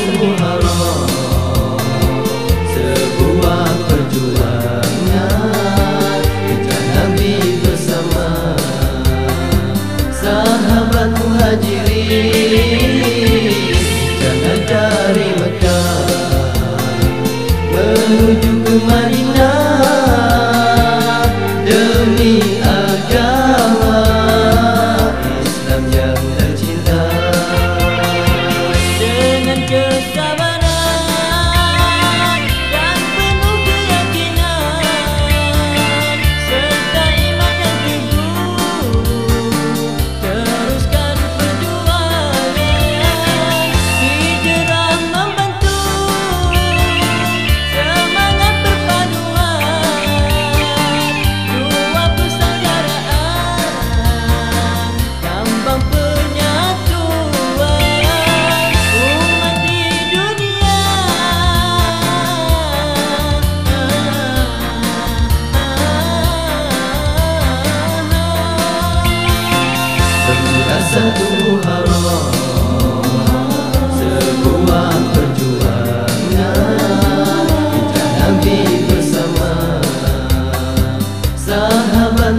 Muharram, sebuah perjuangan hijrah Nabi bersama sahabat Muhajirin. Jalan dari Mekah menuju ke Madinah demi agama Islam yang tercinta. Dengan kesabaran dan penuh keyakinan serta iman yang teguh, teruskan perjuangan hijrah membantu semangat perpaduan dua persaudaraan lambang penyatuan umat di dunia. Bermula satu Muharram, sebuah perjuangan hijrah Nabi bersama sahabat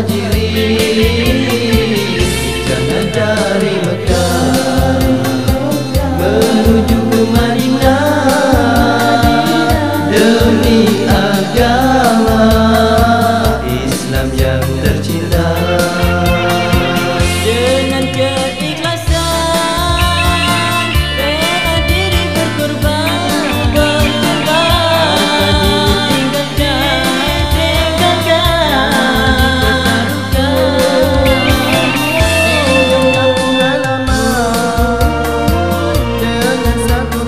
Muhajirin. Jalan dari Mekah menuju ke Madinah demi agama Islam yang tercinta. Dengan keikhlasan rela diri berkorban, ditinggalkan Kampung halaman dengan satu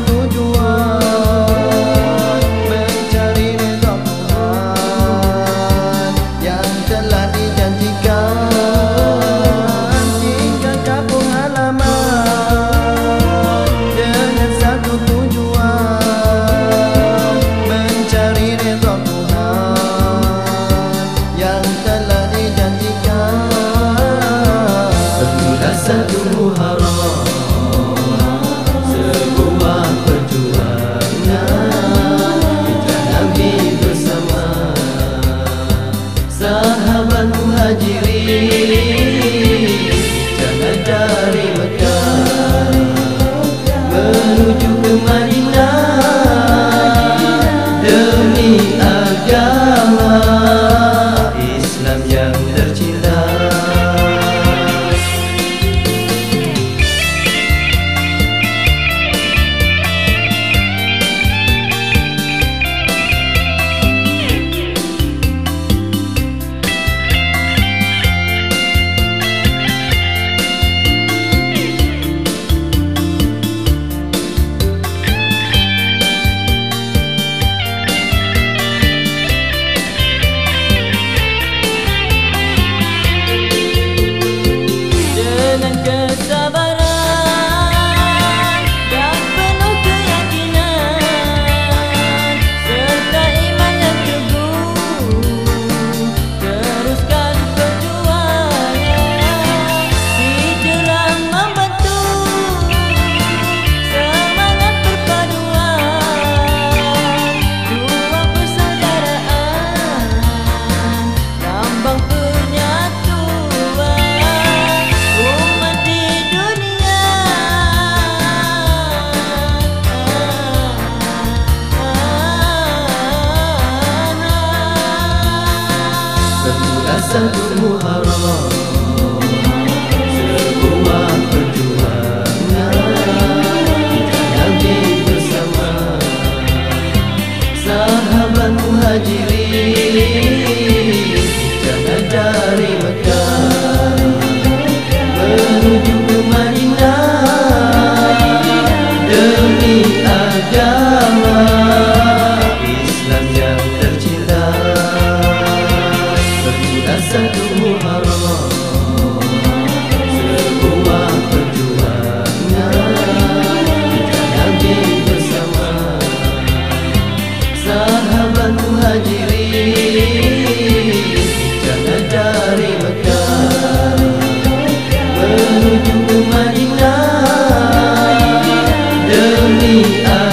tujuan, mencari ridha Tuhan yang telah dijanjikan. Tinggal kampung halaman dengan satu tujuan, mencari ridha Tuhan yang telah dijanjikan. Bermula satu Muharram, sebuah perjuangan hijrah Nabi bersama sahabat Muhajirin. Jalan dari Mekah menuju ke Madinah demi agama Islam yang tercinta. dengan kesabaran dan penuh keyakinan serta iman yang teguh, teruskan perjuangan hijrah membantu semangat perpaduan dua persaudaraan lambang penyatuan umat di dunia. Bermula satu Muharram, sebuah perjuangan hijrah Nabi bersama sahabat Muhajirin. Jalan dari Mekah menuju ke Madinah demi agama Islam yang tercinta. Bermula satu Muharram, sebuah perjuangan hijrah Nabi bersama sahabat Muhajirin. Jalan dari Mekah menuju ke Madinah demi Kami